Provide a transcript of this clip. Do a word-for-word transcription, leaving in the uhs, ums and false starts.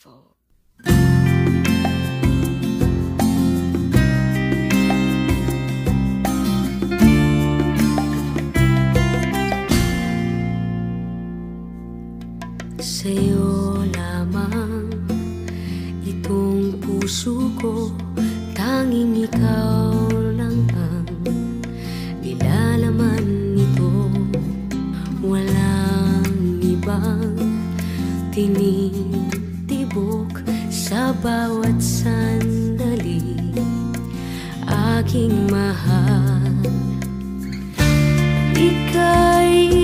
beautiful. Sa'yo lamang itong puso ko, tanging ikaw lang ang nilalaman nito. Walang ibang tinitibok sa bawat sandali, aking mahal. Ika'y